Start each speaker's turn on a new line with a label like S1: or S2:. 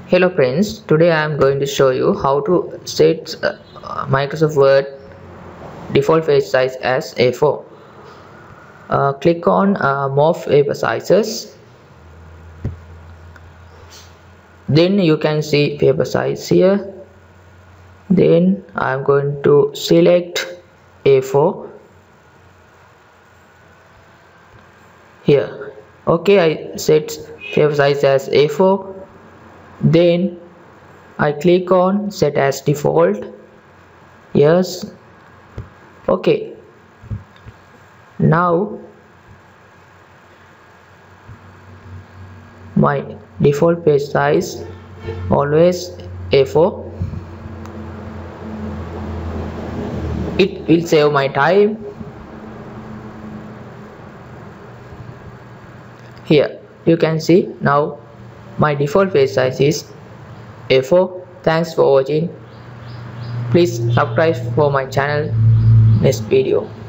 S1: Hello friends, today I am going to show you how to set Microsoft Word default page size as A4. Click on Morph Paper Sizes. Then you can see paper size here. Then I am going to select A4 here. Okay, I set paper size as A4. Then I click on set as default. Yes. Okay, now my default page size always A4. It will save my time. Here you can see now my default page size is A4. Thanks for watching. Please subscribe for my channel. Next video.